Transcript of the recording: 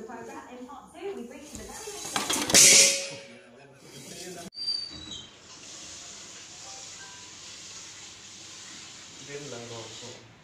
program. In part two, we bring you the very next Game lang ko.